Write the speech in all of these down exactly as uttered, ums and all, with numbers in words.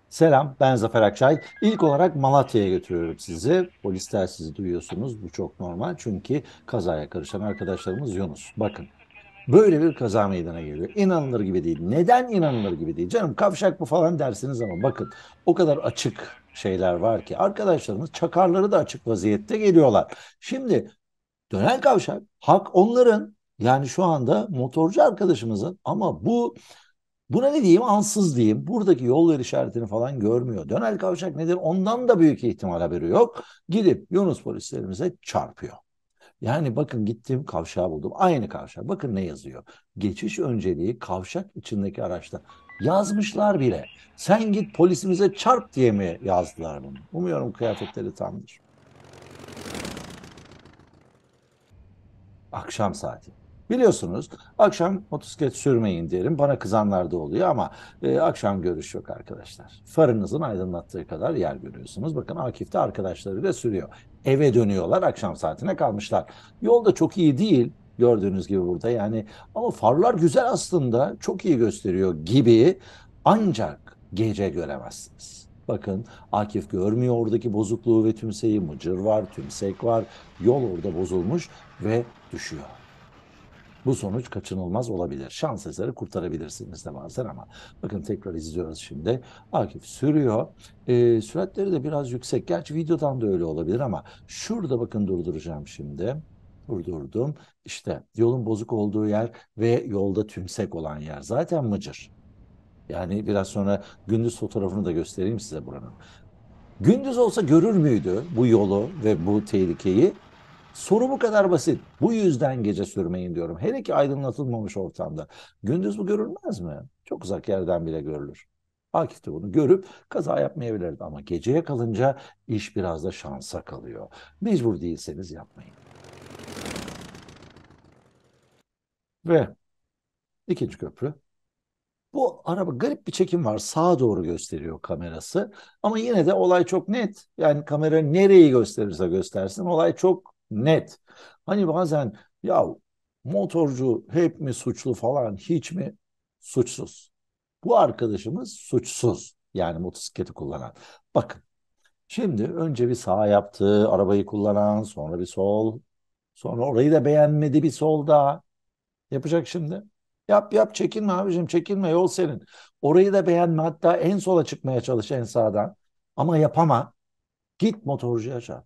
Selam, ben Zafer Akçay. İlk olarak Malatya'ya götürüyorum sizi. Polisler sizi duyuyorsunuz. Bu çok normal çünkü kazaya karışan arkadaşlarımız Yunus. Bakın, böyle bir kaza meydana geliyor. İnanılır gibi değil. Neden inanılır gibi değil? Canım kavşak bu falan dersiniz ama bakın o kadar açık şeyler var ki arkadaşlarımız çakarları da açık vaziyette geliyorlar. Şimdi dönen kavşak hak onların, yani şu anda motorcu arkadaşımızın, ama bu buna ne diyeyim, ansız diyeyim. Buradaki yol ver işaretini falan görmüyor. Dönel kavşak nedir? Ondan da büyük ihtimal haberi yok. Gidip Yunus polislerimize çarpıyor. Yani bakın, gittim kavşağı buldum. Aynı kavşak. Bakın ne yazıyor. Geçiş önceliği kavşak içindeki araçta. Yazmışlar bile. Sen git polisimize çarp diye mi yazdılar bunu? Umuyorum kıyafetleri tamdır. Akşam saati. Biliyorsunuz akşam motosiklet sürmeyin derim. Bana kızanlar da oluyor ama e, akşam görüş yok arkadaşlar. Farınızın aydınlattığı kadar yer görüyorsunuz. Bakın Akif de arkadaşlarıyla sürüyor. Eve dönüyorlar, akşam saatine kalmışlar. Yol da çok iyi değil gördüğünüz gibi burada yani, ama farlar güzel aslında, çok iyi gösteriyor gibi, ancak gece göremezsiniz. Bakın, Akif görmüyor oradaki bozukluğu ve tümseyi. Mıcır var, tümsek var. Yol orada bozulmuş ve düşüyor. Bu sonuç kaçınılmaz olabilir. Şans eseri kurtarabilirsiniz de bazen ama bakın, tekrar izliyoruz şimdi. Akif sürüyor. Ee, süratleri de biraz yüksek. Gerçi videodan da öyle olabilir ama şurada bakın, durduracağım şimdi. Durdurdum. İşte yolun bozuk olduğu yer ve yolda tümsek olan yer. Zaten Mıcır. Yani biraz sonra gündüz fotoğrafını da göstereyim size buranın. Gündüz olsa görür müydü bu yolu ve bu tehlikeyi? Soru bu kadar basit. Bu yüzden gece sürmeyin diyorum. Hele ki aydınlatılmamış ortamda. Gündüz bu görülmez mi? Çok uzak yerden bile görülür. Akif de bunu görüp kaza yapmayabilirdi ama geceye kalınca iş biraz da şansa kalıyor. Mecbur değilseniz yapmayın. Ve ikinci köprü. Bu araba, garip bir çekim var. Sağa doğru gösteriyor kamerası. Ama yine de olay çok net. Yani kamera nereyi gösterirse göstersin olay çok net. Hani bazen ya, motorcu hep mi suçlu falan, hiç mi suçsuz? Bu arkadaşımız suçsuz. Yani motosikleti kullanan. Bakın, şimdi önce bir sağ yaptı arabayı kullanan, sonra bir sol. Sonra orayı da beğenmedi, bir sol daha. Yapacak şimdi. Yap yap, çekinme abicim, çekinme, yol senin. Orayı da beğenme, hatta en sola çıkmaya çalış, en sağdan. Ama yapama. Git motorcuya çarp.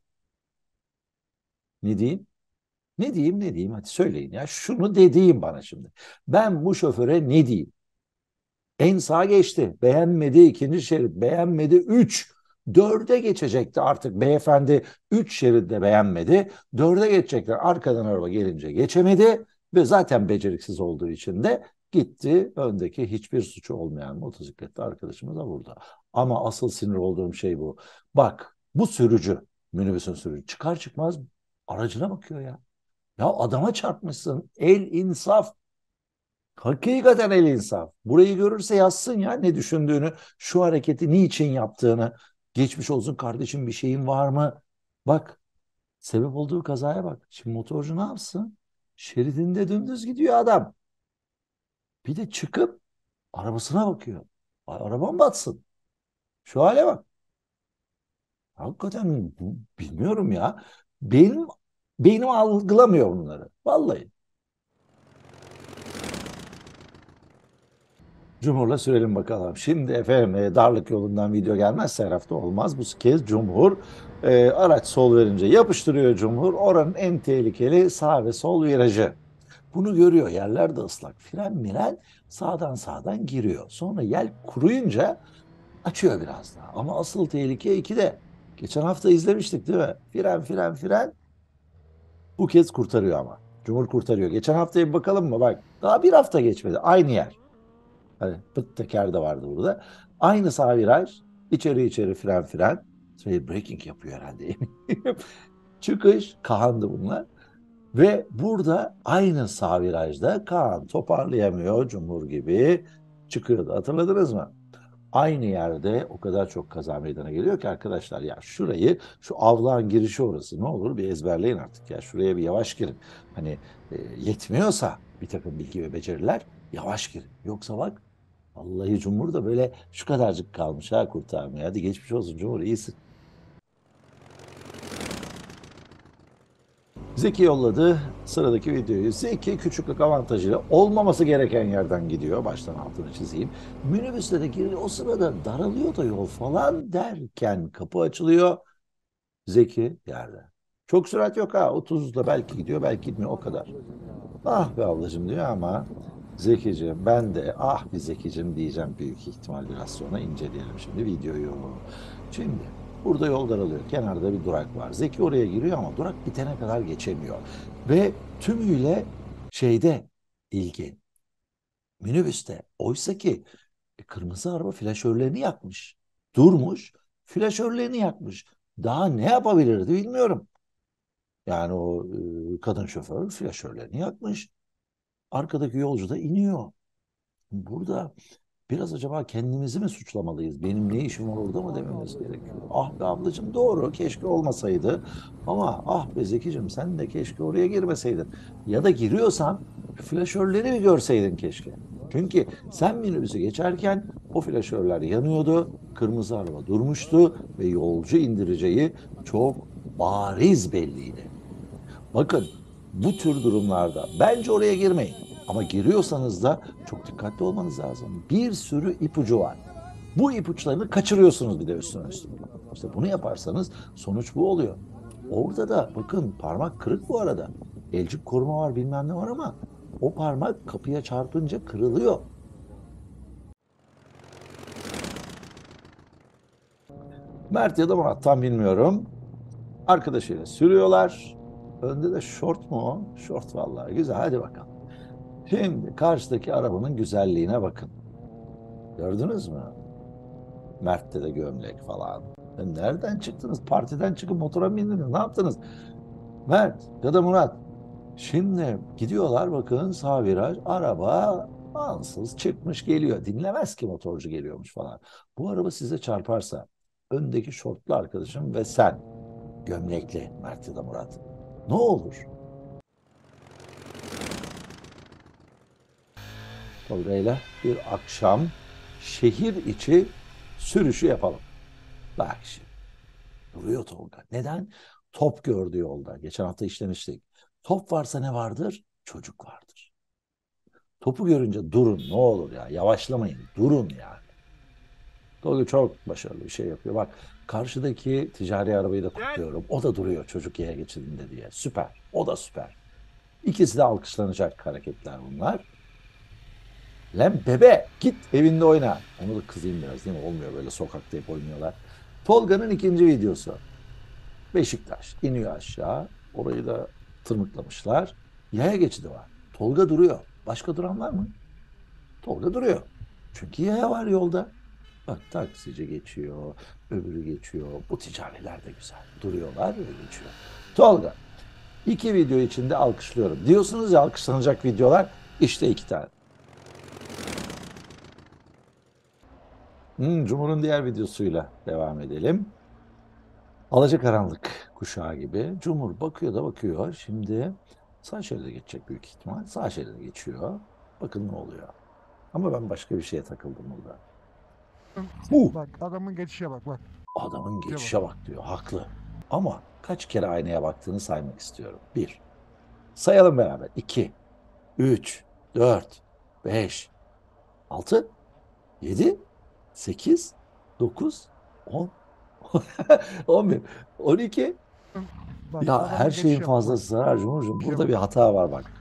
Ne diyeyim? Ne diyeyim ne diyeyim, hadi söyleyin ya. Şunu dediğim bana şimdi. Ben bu şoföre ne diyeyim? En sağa geçti. Beğenmedi, ikinci şerit. Beğenmedi, üç. Dörde geçecekti artık beyefendi. Üç şeritte beğenmedi. Dörde geçecekler. Arkadan araba gelince geçemedi. Ve zaten beceriksiz olduğu için de gitti. Öndeki hiçbir suçu olmayan motosikletli arkadaşımıza vurdu. Ama asıl sinir olduğum şey bu. Bak, bu sürücü, minibüsün sürücü, çıkar çıkmaz aracına bakıyor ya. Ya adama çarpmışsın. El insaf. Hakikaten el insaf. Burayı görürse yazsın ya ne düşündüğünü, şu hareketi niçin yaptığını. Geçmiş olsun kardeşim, bir şeyin var mı? Bak, sebep olduğu kazaya bak. Şimdi motorcu ne yapsın? Şeridinde dümdüz gidiyor adam. Bir de çıkıp arabasına bakıyor. Ay, arabam batsın. Şu hale bak. Hakikaten bu- bilmiyorum ya. Benim beynim algılamıyor bunları. Vallahi. Cumhur'la sürelim bakalım. Şimdi efendim, e, darlık yolundan video gelmezse her hafta olmaz. Bu kez Cumhur e, araç sol verince yapıştırıyor Cumhur. Oranın en tehlikeli sağ ve sol virajı. Bunu görüyor. Yerler de ıslak. Fren miren sağdan sağdan giriyor. Sonra yel kuruyunca açıyor biraz daha. Ama asıl tehlike ikide. Geçen hafta izlemiştik değil mi? Fren fren fren. Bu kez kurtarıyor ama. Cumhur kurtarıyor. Geçen haftaya bir bakalım mı? Bak, daha bir hafta geçmedi. Aynı yer. Hani pıt teker de vardı burada. Aynı sağ viraj. İçeri içeri fren fren. Şey, braking yapıyor herhalde, eminim. Çıkış Kaan'dı bunlar. Ve burada aynı sağ virajda Kaan toparlayamıyor, Cumhur gibi çıkıyordu. Hatırladınız mı? Aynı yerde o kadar çok kaza meydana geliyor ki arkadaşlar, ya şurayı, şu avlan girişi orası, ne olur bir ezberleyin artık ya, şuraya bir yavaş girin. Hani e, yetmiyorsa bir takım bilgi ve beceriler, yavaş girin. Yoksa bak, Vallahi Cumhur da böyle şu kadarcık kalmış ha kurtarmaya. Hadi geçmiş olsun Cumhur, iyisin. Zeki yolladı sıradaki videoyu. Zeki küçüklük avantajıyla olmaması gereken yerden gidiyor. Baştan altını çizeyim. Minibüsle de giriyor. O sırada daralıyor da yol falan derken kapı açılıyor. Zeki yerde. Çok sürat yok ha. otuzla belki gidiyor, belki gitmiyor, o kadar. Ah be ablacığım diyor ama Zekicim, ben de ah bir Zekicim diyeceğim büyük ihtimal, biraz sonra inceleyelim şimdi videoyu. Şimdi burada yol daralıyor. Kenarda bir durak var. Zeki oraya giriyor ama durak bitene kadar geçemiyor. Ve tümüyle şeyde ilgi minibüste. Oysa ki e, kırmızı araba flaşörlerini yakmış. Durmuş, flaşörlerini yakmış. Daha ne yapabilirdi bilmiyorum. Yani o e, kadın şoför flaşörlerini yakmış. Arkadaki yolcu da iniyor. Burada biraz acaba kendimizi mi suçlamalıyız? Benim ne işim var orada mı dememiz gerekiyor? Ah be ablacığım, doğru, keşke olmasaydı. Ama ah be Zekicim, sen de keşke oraya girmeseydin. Ya da giriyorsan flaşörleri bir görseydin keşke. Çünkü sen minibüsü geçerken o flaşörler yanıyordu. Kırmızı araba durmuştu ve yolcu indireceği çok bariz belliydi. Bakın, bu tür durumlarda bence oraya girmeyin. Ama giriyorsanız da çok dikkatli olmanız lazım. Bir sürü ipucu var. Bu ipuçlarını kaçırıyorsunuz bir de üstüne üstlük. İşte bunu yaparsanız sonuç bu oluyor. Orada da bakın, parmak kırık bu arada. Elcik koruma var, bilmem ne var ama o parmak kapıya çarpınca kırılıyor. Mert ya da Murat tam bilmiyorum. Arkadaşıyla sürüyorlar. Önde de şort mu o? Şort vallahi, güzel, hadi bakalım. Şimdi karşıdaki arabanın güzelliğine bakın. Gördünüz mü? Mert'te de gömlek falan. Ya nereden çıktınız? Partiden çıkıp motora mı bindiniz? Ne yaptınız? Mert ya da Murat. Şimdi gidiyorlar, bakın sağ viraj. Araba ansız çıkmış geliyor. Dinlemez ki motorcu geliyormuş falan. Bu araba size çarparsa, öndeki şortlu arkadaşım ve sen, gömlekli Mert ya da Murat, ne olur? Tolga'yla bir akşam şehir içi sürüşü yapalım. Bak şimdi duruyor Tolga. Neden? Top gördü yolda. Geçen hafta işlemiştik. Top varsa ne vardır? Çocuk vardır. Topu görünce durun ne olur ya. Yavaşlamayın. Durun yani. Tolga çok başarılı bir şey yapıyor. Bak, karşıdaki ticari arabayı da kutluyorum. O da duruyor çocuk yaya geçidinde diye. Süper. O da süper. İkisi de alkışlanacak hareketler bunlar. Lan bebe, git evinde oyna. Onu da kızayım biraz değil mi? Olmuyor böyle, sokakta hep oynuyorlar. Tolga'nın ikinci videosu. Beşiktaş iniyor aşağı. Orayı da tırmıklamışlar. Yaya geçidi var. Tolga duruyor. Başka duran var mı? Tolga duruyor. Çünkü yaya var yolda. Bak, taksici geçiyor, öbürü geçiyor. Bu ticariler de güzel. Duruyorlar ve geçiyor. Tolga, iki video içinde alkışlıyorum. Diyorsunuz ya alkışlanacak videolar. İşte iki tane. Hmm, Cumhur'un diğer videosuyla devam edelim. Alacakaranlık kuşağı gibi. Cumhur bakıyor da bakıyor. Şimdi sağ şeride geçecek büyük ihtimal. Sağ şeride geçiyor. Bakın ne oluyor. Ama ben başka bir şeye takıldım burada. Uh, Bak adamın geçişe bak bak. adamın Geçişe bak. geçişe bak diyor. Haklı. Ama kaç kere aynaya baktığını saymak istiyorum. Bir. Sayalım beraber. İki, üç, dört, beş, altı, yedi, sekiz, dokuz, on, on bir, on iki. Bak Ya her adamın şeyin geçişe bak bak. fazlası zarar Cumhurcuğum. Geçişe Burada bak. bir hata var bak.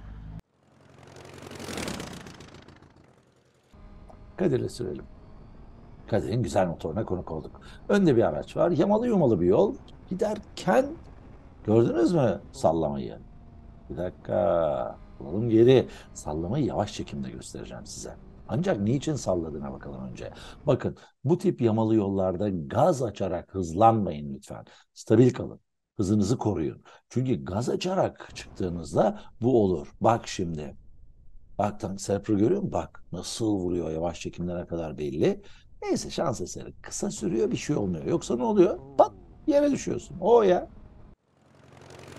Kadir'le sürelim. Kadir'in güzel motoruna konuk olduk. Önde bir araç var. Yamalı yumalı bir yol. Giderken gördünüz mü sallamayı? Bir dakika. Alalım geri. Sallamayı yavaş çekimde göstereceğim size. Ancak niçin salladığına bakalım önce. Bakın, bu tip yamalı yollarda gaz açarak hızlanmayın lütfen. Stabil kalın. Hızınızı koruyun. Çünkü gaz açarak çıktığınızda bu olur. Bak şimdi. Bak, tam Serpil görüyor musun? Bak nasıl vuruyor, yavaş çekimlere kadar belli. Neyse, şans eseri kısa sürüyor, bir şey olmuyor. Yoksa ne oluyor? Pat, yere düşüyorsun. O ya.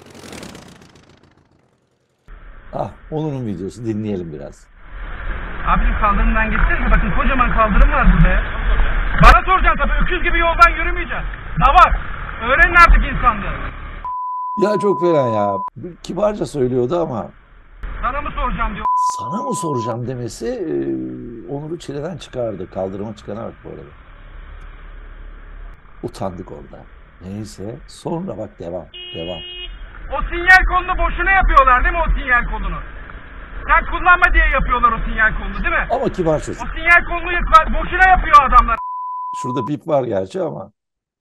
Ah, Onur'un videosu, dinleyelim biraz. Abicim kaldırımdan geçsenize, bakın kocaman kaldırım var burada ya. Bana soracaksın tabii, öküz gibi yoldan yürümeyeceksin. Davar. Öğrenin artık insanlığı. Ya çok fena ya. Kibarca söylüyordu ama Sana mı soracağım diyor. sana mı soracağım demesi e, Onur'u çileden çıkardı. Kaldırıma çıkana bak bu arada. Utandık orada. Neyse sonra bak devam. Devam. O sinyal kolunu boşuna yapıyorlar değil mi, o sinyal kolunu? Sen kullanma diye yapıyorlar o sinyal kolunu değil mi? Ama kibar O çocuk. sinyal kolunu boşuna yapıyor adamlar. Şurada bip var gerçi ama.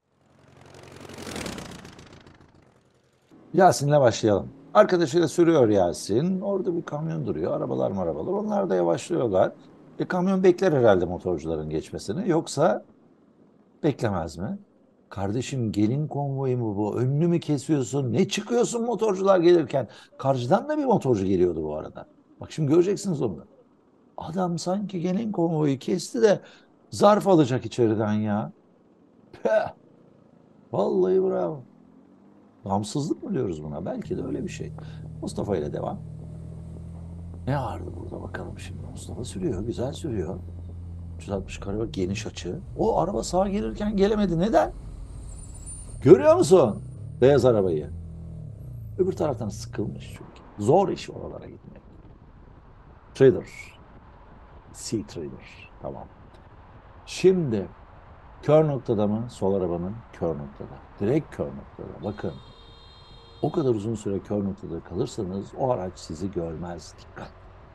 Yasin'le başlayalım. Arkadaşıyla sürüyor Yasin. Orada bir kamyon duruyor. Arabalar marabalar. Onlar da yavaşlıyorlar. E, kamyon bekler herhalde motorcuların geçmesini. Yoksa beklemez mi? Kardeşim gelin konvoyu mu bu? Önünü mü kesiyorsun? Ne çıkıyorsun motorcular gelirken? Karşıdan da bir motorcu geliyordu bu arada. Bak şimdi göreceksiniz onu. Adam sanki gelin konvoyu kesti de zarf alacak içeriden ya. Peh! Vallahi bravo. Gamsızlık mı diyoruz buna? Belki de öyle bir şey. Mustafa ile devam. Ne vardı burada bakalım şimdi. Mustafa sürüyor, güzel sürüyor. üç yüz altmış kare bak, geniş açı. O araba sağa gelirken gelemedi. Neden? Görüyor musun beyaz arabayı? Öbür taraftan sıkılmış çünkü. Zor iş oralara gitmek. Trader. Sea Trader. Tamam. Şimdi kör noktada mı? Sol arabanın kör noktada. Direkt kör noktada. Bakın. O kadar uzun süre kör noktada kalırsanız o araç sizi görmez. Dikkat.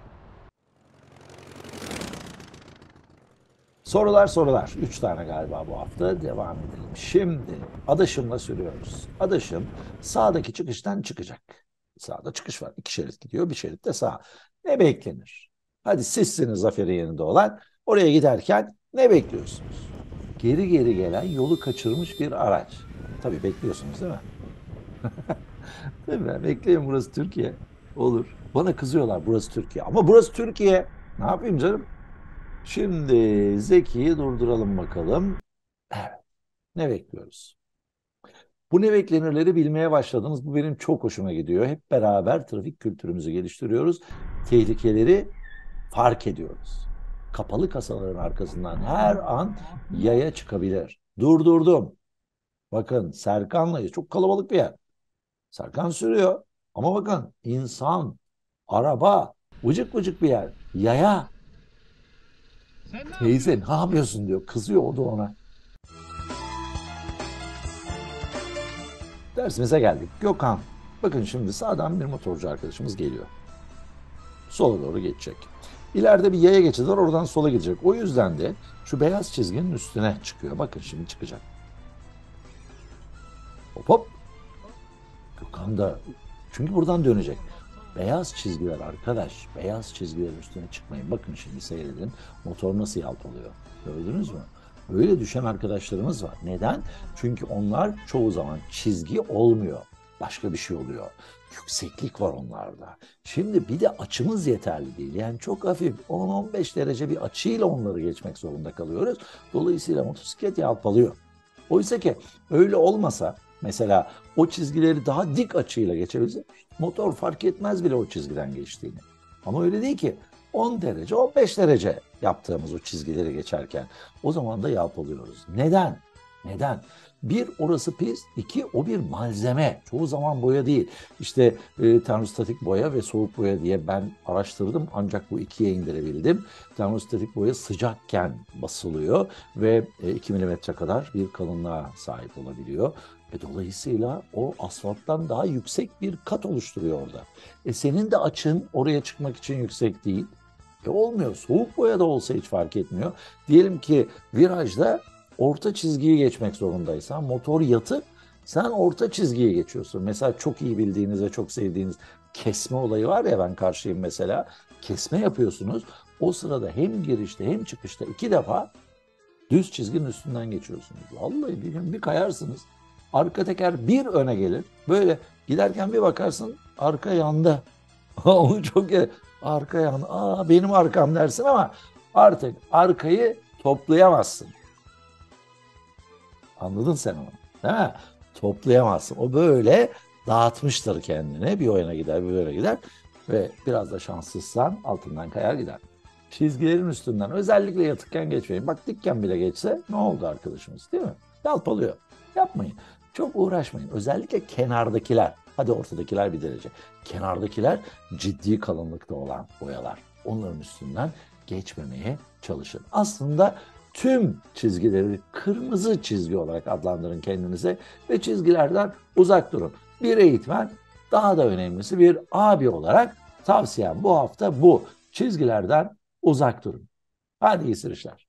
Sorular sorular. Üç tane galiba bu hafta. Devam edelim. Şimdi adaşımla sürüyoruz. Adaşım sağdaki çıkıştan çıkacak. Sağda çıkış var. İki şerit gidiyor. Bir şerit de sağ. Ne beklenir? Hadi sizsiniz zaferin yanında olan. Oraya giderken ne bekliyorsunuz? Geri geri gelen yolu kaçırmış bir araç. Tabii bekliyorsunuz değil mi? Değil mi? Bekleyin, burası Türkiye. Olur. Bana kızıyorlar burası Türkiye. Ama burası Türkiye. Ne yapayım canım? Şimdi Zeki'yi durduralım bakalım. Evet. Ne bekliyoruz? Bu ne beklenirleri bilmeye başladınız. Bu benim çok hoşuma gidiyor. Hep beraber trafik kültürümüzü geliştiriyoruz. Tehlikeleri fark ediyoruz. Kapalı kasaların arkasından her an yaya çıkabilir. Durdurdum. Bakın Serkan'la çok kalabalık bir yer. Serkan sürüyor. Ama bakın insan, araba, vıcık vıcık bir yer. Yaya. Teyze ne yapıyorsun diyor. Kızıyor o da ona. Dersimize geldik. Gökhan. Bakın şimdi sağdan bir motorcu arkadaşımız geliyor. Sola doğru geçecek. İleride bir yaya geçidi var, oradan sola gidecek. O yüzden de şu beyaz çizginin üstüne çıkıyor. Bakın şimdi çıkacak. Hop hop. Gökhan da çünkü buradan dönecek. Beyaz çizgiler arkadaş. Beyaz çizgilerin üstüne çıkmayın. Bakın şimdi seyredin. Motor nasıl yalpalıyor. Gördünüz mü? Böyle düşen arkadaşlarımız var. Neden? Çünkü onlar çoğu zaman çizgi olmuyor. Başka bir şey oluyor. Yükseklik var onlarda. Şimdi bir de açımız yeterli değil. Yani çok hafif on on beş derece bir açıyla onları geçmek zorunda kalıyoruz. Dolayısıyla motosiklet yalpalıyor. Oysa ki öyle olmasa, mesela o çizgileri daha dik açıyla geçebilse motor fark etmez bile o çizgiden geçtiğini. Ama öyle değil ki. on derece, on beş derece yaptığımız o çizgileri geçerken o zaman da yalpalıyoruz. Neden? Neden? Bir, orası pist. İki, o bir malzeme. Çoğu zaman boya değil. İşte e, termostatik boya ve soğuk boya diye ben araştırdım. Ancak bu ikiye indirebildim. Termostatik boya sıcakken basılıyor ve e, iki milimetre kadar bir kalınlığa sahip olabiliyor. E, dolayısıyla o asfalttan daha yüksek bir kat oluşturuyor orada. E, senin de açın oraya çıkmak için yüksek değil. E, olmuyor. Soğuk boya da olsa hiç fark etmiyor. Diyelim ki virajda orta çizgiyi geçmek zorundaysan, motor yatık, sen orta çizgiyi geçiyorsun. Mesela çok iyi bildiğiniz ve çok sevdiğiniz kesme olayı var ya, ben karşıyım mesela. Kesme yapıyorsunuz. O sırada hem girişte hem çıkışta iki defa düz çizginin üstünden geçiyorsunuz. Vallahi bir gün bir kayarsınız. Arka teker bir öne gelir. Böyle giderken bir bakarsın arka yanda. Onu çok ya, arka yanda. Aa benim arkam dersin ama artık arkayı toplayamazsın. Anladın sen onu, değil mi? Toplayamazsın. O böyle dağıtmıştır kendine. Bir o yana gider, bir böyle gider. Ve biraz da şanssızsan altından kayar gider. Çizgilerin üstünden özellikle yatıkken geçmeyin. Bak dikken bile geçse ne oldu arkadaşımız, değil mi? Yalpalıyor. Yapmayın. Çok uğraşmayın. Özellikle kenardakiler. Hadi ortadakiler bir derece. Kenardakiler ciddi kalınlıkta olan boyalar. Onların üstünden geçmemeye çalışın. Aslında tüm çizgileri kırmızı çizgi olarak adlandırın kendinize ve çizgilerden uzak durun. Bir eğitmen, daha da önemlisi bir abi olarak tavsiyem bu hafta bu. Çizgilerden uzak durun. Hadi iyi sürüşler.